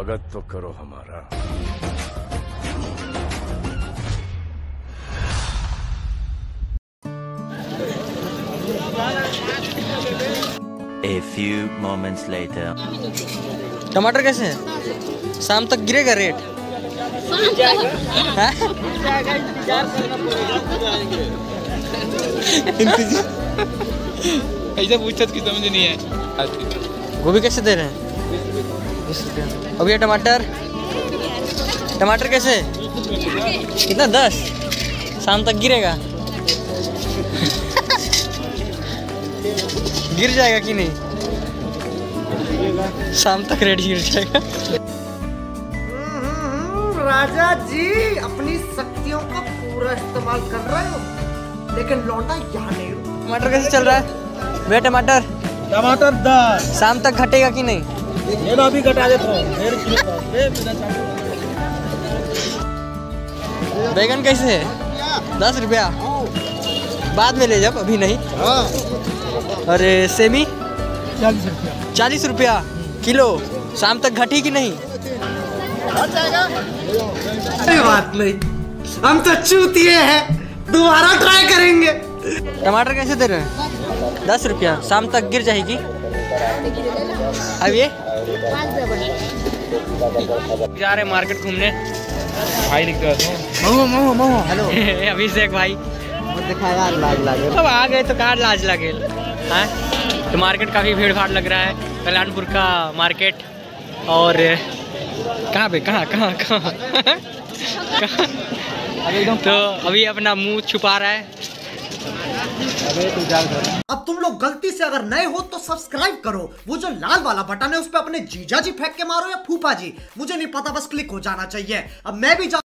स्वागत तो करो हमारा। A few moments later. टमाटर कैसे है? शाम तक गिरेगा रेट? ऐसा पूछता कि समझ नहीं है। गोभी कैसे दे रहे हैं? 20 रुपया। अब ये टमाटर कैसे? कितना? 10। शाम तक गिरेगा? गिर जाएगा कि नहीं? शाम तक रेट गिर जाएगा। राजा जी अपनी शक्तियों का पूरा इस्तेमाल कर रहे हो, लेकिन लौटा यहाँ नहीं। टमाटर कैसे चल रहा है भैया? टमाटर 10 शाम तक घटेगा कि नहीं? ये ना अभी घटा देता हूँ। बैगन कैसे है? 10 रुपया। बाद में ले जब, अभी नहीं। अरे सेमी 40 रुपया किलो। शाम तक घटी कि नहीं? अरे बात नहीं, हम तो चूतिए हैं, दोबारा ट्राई करेंगे। टमाटर कैसे दे रहे हैं? 10 रुपया। शाम तक गिर जाएगी। अब ये जा रहे मार्केट घूमने। भाई लिख दो। मो हेलो। अभिषेक भाई दिखाएगा लाज लागे। अब आ गए तो कहाँ लाज लगे हैं? तो मार्केट काफ़ी भीड़ भाड़ लग रहा है, कल्याणपुर का मार्केट। और कहाँ पे कहाँ तो अभी अपना मुंह छुपा रहा है। अब तुम लोग गलती से अगर नए हो तो सब्सक्राइब करो। वो जो लाल वाला बटन है उस पे अपने जीजा जी फेंक के मारो या फूफा जी, मुझे नहीं पता, बस क्लिक हो जाना चाहिए। अब मैं भी